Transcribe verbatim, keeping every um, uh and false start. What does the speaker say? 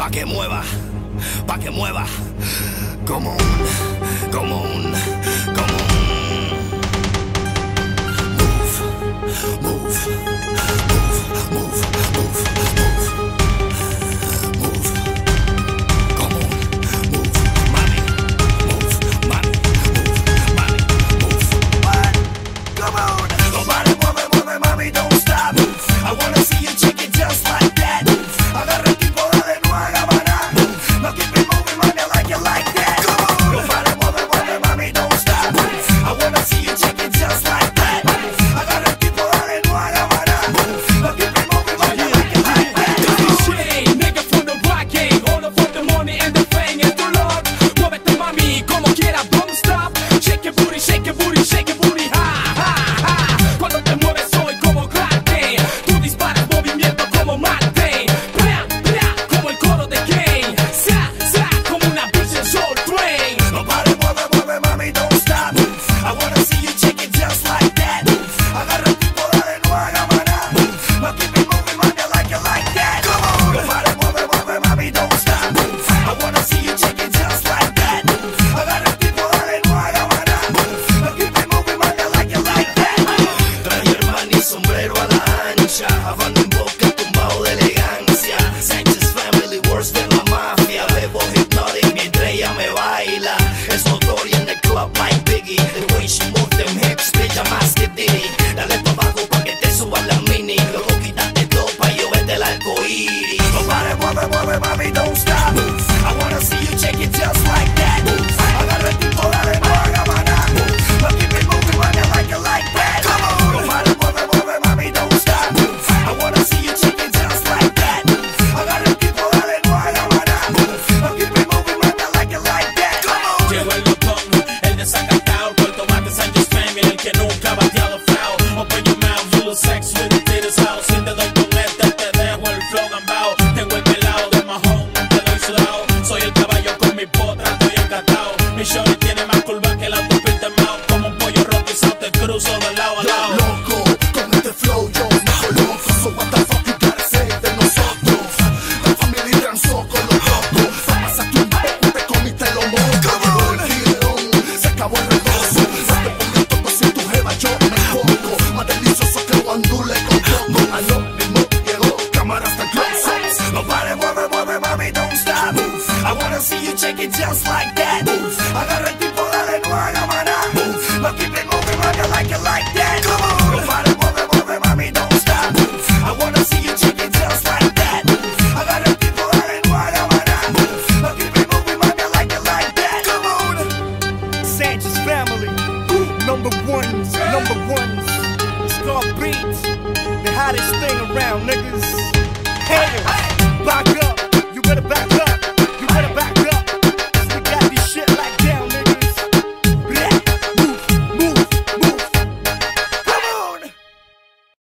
pa' que mueva, pa' que mueva, como un, como un, como un. Move, move, move, move, move, move, move, como un, move, mami, move, mami, move, mami, move, what? Come on, nobody mueve, mueve, mami, don't stop. I wanna see you shake it just like that. Agarra el tipo, dale, no haga maná. Now keep it moving, mami, I like it like that. Nobody mueve, mueve, mami, don't stop. I wanna see you shake it just like that. Agarra el tipo, dale, no haga maná. Now keep it moving, mami, I like it like that. Shane, nigga from the rock gang, all for the money and the fame and the love. Muévete, mami, como quiera, don't stop. Shake your booty, shake your booty, shake your booty, ha, ha, ha. Cuando te mueves soy como Clark, tú disparas movimiento como Marte. Bla, bla, como el coro de Kane. Sa, sa, como una bitch en Soul Train. Nobody mueve, mueve, mami, don't stop. I wanna see you shake it just like that. Agarra el tipo, dale, no haga maná. Now keep it moving, mami, I like it like that. Nobody mueve, mueve, mami, don't stop. I wanna see you shake it just like that. Agarra el tipo, dale, no haga maná. Now keep it moving, mami, I like it like that. Traje el maní sombrero a la ancha, hablando en boca, tumbado de elegancia. Sánchez Family, worse than la mafia. Bebo hypnotic mientras ella me baila. Es notoria en el club like Biggie. The way she move them hips, brilla más que Diddy. Dale pa' abajo pa' que te suban la mini. Luego quítate todo pa' yo verte el arcoíris. Nobody mueve, mueve, mami, don't stop. I wanna see you shake it just like that. Agarra el tipo, dale, no haga maná. Now keep it moving, mami, I like it like that. Nobody mueve, mueve, mami, don't stop. I wanna see you shake it just like that. Agarra el tipo, dale, no haga maná. Now keep it moving, mami, I like it like that. Llegó el botón, el desacatado, Puerto Mate, Sánchez Family, el que nunca ha bateado foul. Open your mouth, you look sex with the titties out. Si te doy con este, te dejo el flow gambao. Tengo el pelado de Mahón, te doy sudado. Soy el caballo con mi potra, estoy encatado. Mi shorty tiene más curva que la autopista en Mao. Como un pollo rostizado, te cruzo de lado a lado. Loco, con este flow yo me coloco. So what the fuck you gotta say de nosotros? La familia danzó con los locos. Pasaste un poco, te comiste lo moco. El tirón, se acabó el redoso. No te pongas todo sin tu jeva, yo me pongo. Más delicioso que guandule con coco. A lo mismo llegó, cámaras tan close. Nobody mueve, mueve, mami, don't stop. I wanna see you shake it just like that. Agarra el tipo, dale, no haga maná. Now keep it moving, mami, I like it like that. Nobody mueve, mueve, mami, don't stop. I wanna see you shake it just like that. Agarra el tipo, dale, no haga maná. Now keep it moving, mami, I like it like that. Come on, Sánchez Family, number ones, number ones. Scar Beats, the hottest thing around, niggas.